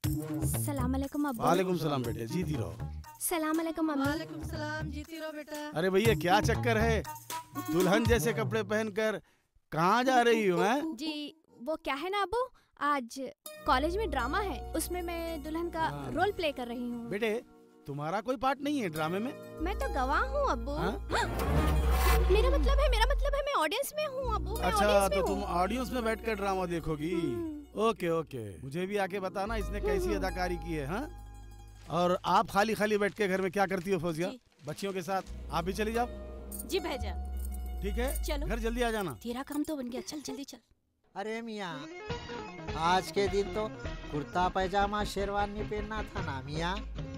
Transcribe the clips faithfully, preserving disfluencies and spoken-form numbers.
सलाम अलैकुम अब्बू। वालेकुम सलाम बेटे, जीती रहो। सलाम अलैकुम अम्मी। वालेकुम सलाम, जीती रहो बेटा। अरे भैया क्या चक्कर है, दुल्हन जैसे कपड़े पहनकर कहाँ जा रही हो? हैं? जी वो क्या है ना अब्बू, आज कॉलेज में ड्रामा है, उसमें मैं दुल्हन का हाँ। रोल प्ले कर रही हूँ। बेटे तुम्हारा कोई पार्ट नहीं है ड्रामे में? मैं तो गवाह हूँ अब्बू। हाँ? मेरा मतलब है मेरा मतलब है मैं ऑडियंस में हूँ अब्बू। मैं अच्छा audience तो में तुम हूँ। ऑडियंस में बैठकर ड्रामा देखोगी? ओके ओके, मुझे भी आके बताना इसने कैसी अदाकारी की है। हाँ, और आप खाली खाली बैठ के घर में क्या करती हो फौजिया? बच्चियों के साथ आप भी चली जाओ। जी भैया। ठीक है, चलो। घर जल्दी आ जाना। तेरा काम तो बन गया, चल जल्दी चल। अरे मियाँ, आज के दिन तो कुर्ता पैजामा शेरवानी पहनना था ना मियाँ।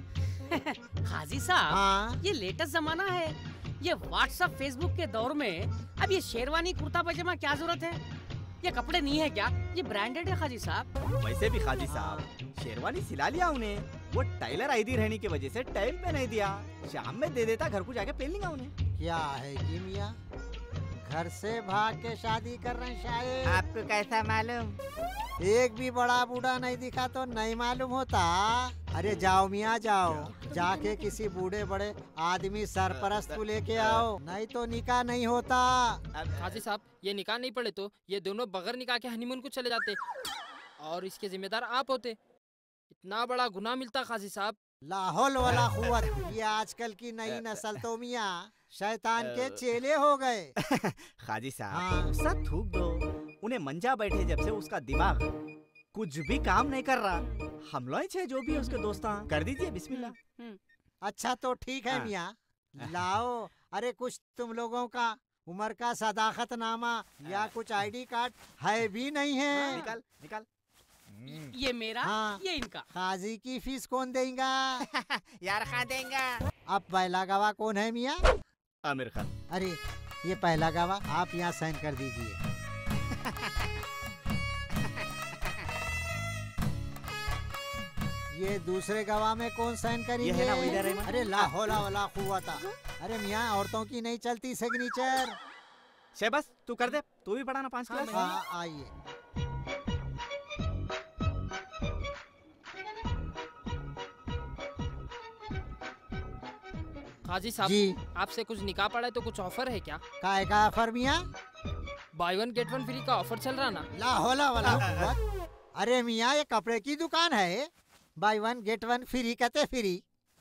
हाजी साहब, हाँ? ये लेटेस्ट जमाना है। ये व्हाट्सएप फेसबुक के दौर में अब ये शेरवानी कुर्ता पैजामा क्या जरूरत है? ये कपड़े नहीं है क्या? ये ब्रांडेड है खाजी साहब। वैसे भी खाजी साहब, शेरवानी सिला लिया उन्हें, वो टाइलर आईडी रहने की वजह से टाइम पे नहीं दिया। शाम में दे देता, घर को जाके पहन लेंगे उन्हें। क्या है कि मियाँ, घर से भाग के शादी कर रहे हैं शायद? आपको कैसा मालूम? एक भी बड़ा बूढ़ा नहीं दिखा तो नहीं मालूम होता। अरे जाओ मियाँ जाओ, जाके किसी बूढ़े बड़े आदमी सरपरस्त को लेके आओ, नहीं तो निकाह नहीं होता। हाजी साहब, ये निकाह नहीं पड़े तो ये दोनों बगैर निकाह के हनीमून को चले जाते और इसके जिम्मेदार आप होते। इतना बड़ा गुनाह मिलता खाजी साहब। लाहौल वाला कुव्वत, ये आजकल की नई नस्ल तो मियाँ शैतान के चेले हो गए। खाजी साहब, हाँ। गुस्सा थूक दो। उन्हें मंजा बैठे जब से उसका दिमाग कुछ भी काम नहीं कर रहा। हम लोग छे जो भी है उसके दोस्त कर दीजिए बिस्मिल्लाह। अच्छा तो ठीक है हाँ। मियाँ, लाओ। अरे कुछ तुम लोगों का उम्र का सदाकत नामा या कुछ आईडी कार्ड है भी नहीं है? हाँ, निकाल निकाल। ये मेरा, हाँ। ये इनका। काजी की फीस कौन देगा? यार खा देंगे। अब पहला गवाह कौन है मियाँ? आमिर खान। अरे ये पहला गवाह, आप यहाँ साइन कर दीजिए। ये दूसरे गवाह में कौन साइन करेंगे? ये है ना, वहीदा रहमान। अरे लाहौला वाला कुव्वता। अरे मियाँ, औरतों की नहीं चलती सिग्नेचर। शहबाज तू कर दे, तू भी पढ़ाना पांच क्लास। हाँ आइए। हाजी साहब, जी। आपसे कुछ निकाह पड़ा है तो कुछ ऑफर है क्या? काय का ऑफर मियाँ? Buy one get one free का ऑफर चल रहा ना? लाहौला वाला कुव्वत। अरे मियाँ, ये कपड़े की दुकान है, buy one get one free कहते फ्री।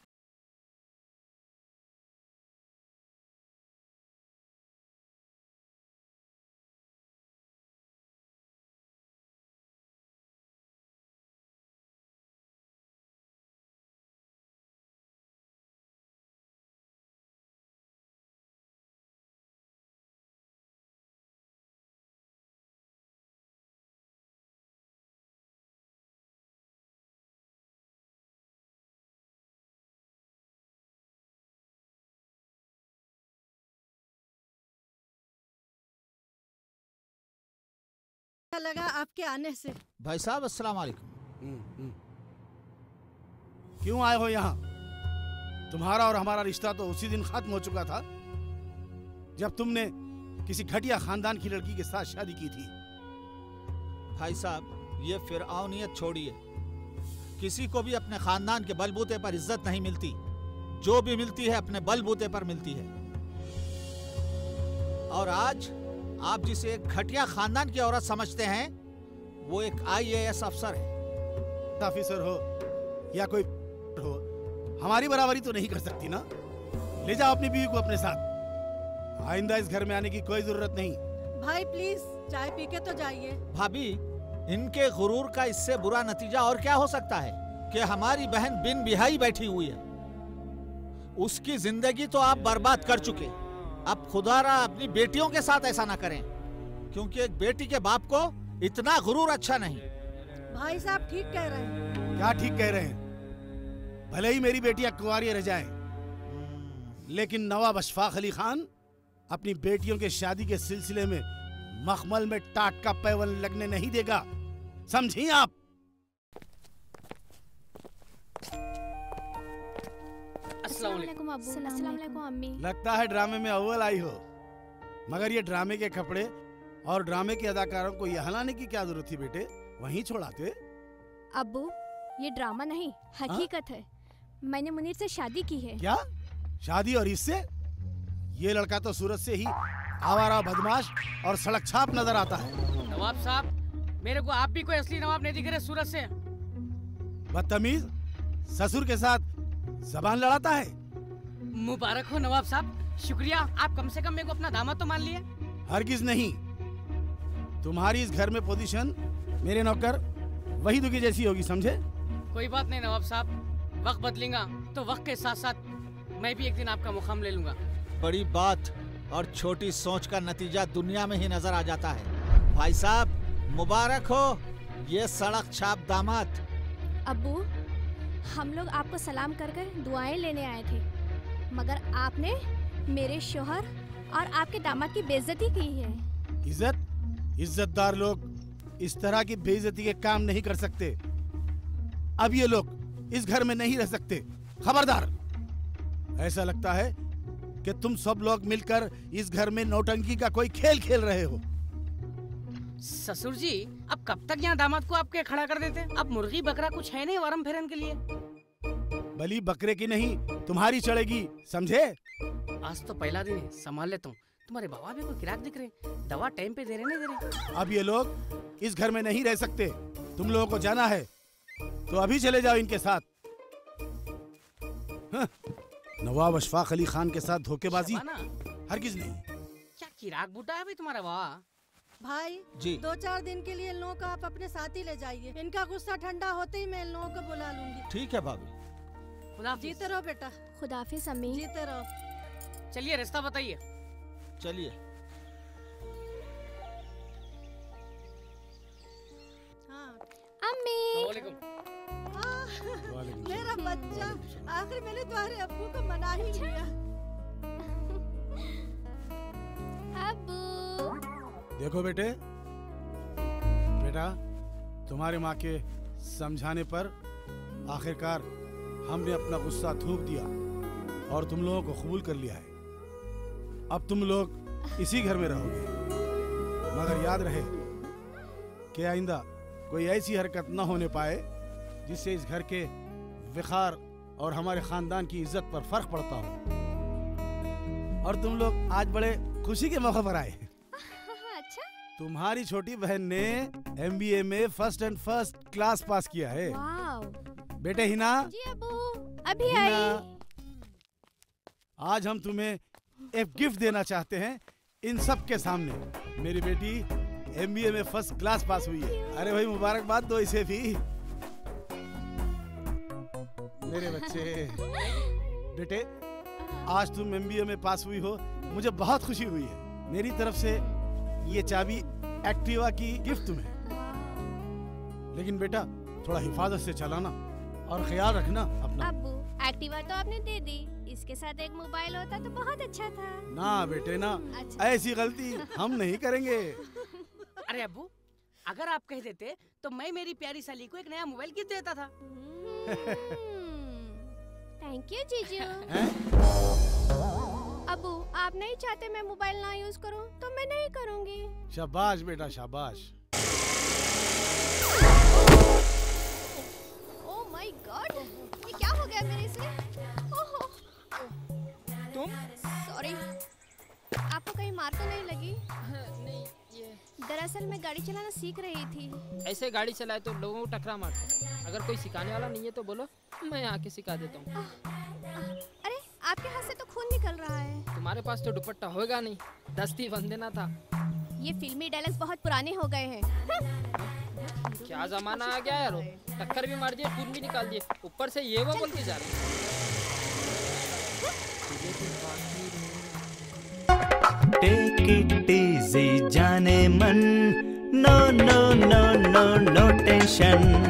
क्या लगा आपके आने से? भाई साहब अस्सलाम वालेकुम। क्यों आए हो यहाँ? तुम्हारा और हमारा रिश्ता तो उसी दिन खत्म हो चुका था जब तुमने किसी घटिया खानदान की लड़की के साथ शादी की थी। भाई साहब, ये फिरऔनियत छोड़िए। किसी को भी अपने खानदान के बलबूते पर इज्जत नहीं मिलती, जो भी मिलती है अपने बलबूते पर मिलती है। और आज आप जिसे एक घटिया खानदान की औरत समझते हैं, वो एक आई ए एस अफसर है। ऑफिसर हो या कोई हो, हमारी बराबरी तो नहीं कर सकती ना। ले जाओ अपनी बीवी को अपने साथ, आइंदा इस घर में आने की कोई जरूरत नहीं। भाई प्लीज चाय पी के तो जाइए। भाभी, इनके गुरूर का इससे बुरा नतीजा और क्या हो सकता है कि हमारी बहन बिन बिहाई बैठी हुई है। उसकी जिंदगी तो आप बर्बाद कर चुके। अब खुदारा अपनी बेटियों के साथ ऐसा ना करें, क्योंकि एक बेटी के बाप को इतना गुरूर अच्छा नहीं। भाई साहब ठीक कह रहे हैं। क्या ठीक कह रहे हैं? भले ही मेरी बेटियां कुंवारी रह जाएं, लेकिन नवाब अशफाक अली खान अपनी बेटियों के शादी के सिलसिले में मखमल में टाट का पैवन लगने नहीं देगा, समझी आप? अस्सलाम वालेकुम अब्बू। अस्सलाम वालेकुम अम्मी। लगता है ड्रामे में अव्वल आई हो, मगर ये ड्रामे के कपड़े और ड्रामे के अदाकारों को यहाँ लाने की क्या जरूरत थी बेटे? वहीं छोड़ाते। अब्बू, ये ड्रामा नहीं, हकीकत है। मैंने मुनीर से शादी की है। क्या शादी? और इससे? ये लड़का तो सूरत से ही आवारा, बदमाश और सड़क छाप नजर आता है। नवाब साहब, मेरे को आप भी कोई असली नवाब नहीं दिख रहे सूरत से। बदतमीज, ससुर के साथ जबान लड़ाता है। मुबारक हो नवाब साहब, शुक्रिया। आप कम से कम मेरे को अपना दामाद तो मान लिए। हरगिज नहीं। तुम्हारी इस घर में पोजीशन मेरे नौकर वही दुखी जैसी होगी, समझे? कोई बात नहीं नवाब साहब, वक्त बदलेगा तो वक्त के साथ साथ मैं भी एक दिन आपका मुकाम ले लूंगा। बड़ी बात और छोटी सोच का नतीजा दुनिया में ही नजर आ जाता है। भाई साहब मुबारक हो, ये सड़क छाप दामाद। अब्बू, हम लोग आपको सलाम कर कर दुआएं लेने आए थे, मगर आपने मेरे शोहर और आपके दामाद की बेइज्जती की है। इज्जत? इज्जतदार लोग इस तरह की बेइज्जती के काम नहीं कर सकते। अब ये लोग इस घर में नहीं रह सकते। खबरदार! ऐसा लगता है कि तुम सब लोग मिलकर इस घर में नौटंकी का कोई खेल खेल रहे हो। ससुर जी, अब कब तक यहाँ दामाद को आपके खड़ा कर देते? अब मुर्गी बकरा कुछ है नहीं वारम फेरन के लिए। बली बकरे की नहीं, तुम्हारी चढ़ेगी, समझे? आज तो पहला दिन है, संभाल लेता हूँ। तुम्हारे बाबा भी कोई गिराक दिख रहे, दवा टाइम पे दे रहे नहीं दे रहे। अब ये लोग इस घर में नहीं रह सकते। तुम लोगों को जाना है तो अभी चले जाओ इनके साथ। हाँ, नवाब अशफाक अली खान के साथ धोखेबाजी हरगिज नहीं। क्या किराक बूटा है भाई तुम्हारा? वाह भाई जी। दो चार दिन के लिए इन लोगों को आप अपने साथ ही ले जाइए। इनका गुस्सा ठंडा होते ही मैं इन लोगों को बुला लूंगी। ठीक है भाभी। जीते रहो बेटा। खुदाफिज अम्मी। जीते रहो। चलिए रास्ता बताइए। चलिए। हाँ। अम्मी। मेरा बच्चा, आखिर मैंने तुम्हारे अब्बू को मना ही लिया। अब्बू। देखो बेटे, बेटा तुम्हारे माँ के समझाने पर आखिरकार हमने अपना गुस्सा थूक दिया और तुम लोगों को कबूल कर लिया है। अब तुम लोग इसी घर में रहोगे, मगर याद रहे कि आइंदा कोई ऐसी हरकत न होने पाए जिससे इस घर के विखार और हमारे खानदान की इज्जत पर फर्क पड़ता हो। और तुम लोग आज बड़े खुशी के मौके पर आए। अच्छा? तुम्हारी छोटी बहन ने एम बी ए में first and first class pass किया है। बेटे हिना। जी अब्बू, अभी हिना, आई। आज हम तुम्हें एक गिफ्ट देना चाहते हैं इन सब के सामने। मेरी बेटी एम बी ए में फर्स्ट क्लास पास हुई है। अरे भाई मुबारकबाद दो इसे भी। मेरे बच्चे, बेटे आज तुम एम बी ए में पास हुई हो, मुझे बहुत खुशी हुई है। मेरी तरफ से ये चाबी एक्टिवा की गिफ्ट तुम्हें। लेकिन बेटा थोड़ा हिफाजत से चलाना और ख्याल रखना अपना। अब्बू, एक्टिवा तो आपने दे दी, इसके साथ एक मोबाइल होता तो बहुत अच्छा था। ना बेटे ना, अच्छा। ऐसी गलती हम नहीं करेंगे। अरे अब्बू, अगर आप कह देते तो मैं मेरी प्यारी साली को एक नया मोबाइल गिफ्ट देता था। थैंक यू जीजू। अब्बू, आप नहीं चाहते मैं मोबाइल ना यूज करूं तो मैं नहीं करूंगी। शाबाश बेटा शाबाश। ओह माय गॉड, ये क्या हो गया मेरे से? ओह, तुम? सॉरी, आपको कहीं मार तो नहीं लगी? नहीं, ये दरअसल मैं गाड़ी चलाना सीख रही थी। ऐसे गाड़ी चलाए तो लोगों को टकरा मारते। अगर कोई सिखाने वाला नहीं है तो बोलो, मैं आके सिखा देता हूँ। अरे आपके हाथ से तो खून निकल रहा है। तुम्हारे पास तो दुपट्टा होगा नहीं, दस्ती बंद देना था। ये फिल्मी डायलॉग्स बहुत पुराने हो गए हैं। क्या जमाना आ गया यारो, टक्कर भी मार दिए, खून भी निकाल दिए, ऊपर से ये वो बोल के जा रहे। Take it easy, जाने मन, no no no no no tension.